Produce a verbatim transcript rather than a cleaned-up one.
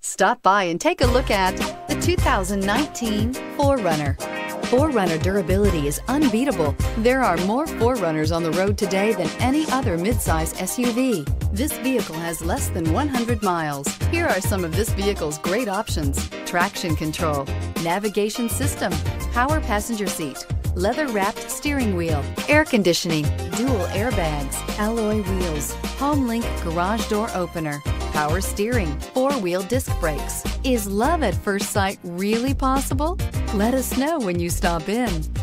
Stop by and take a look at the two thousand nineteen four runner. four runner durability is unbeatable. There are more four runners on the road today than any other midsize S U V. This vehicle has less than one hundred miles. Here are some of this vehicle's great options: traction control, navigation system, power passenger seat, leather-wrapped steering wheel, air conditioning, dual airbags, alloy wheels, HomeLink garage door opener, power steering, four-wheel disc brakes. Is love at first sight really possible? Let us know when you stop in.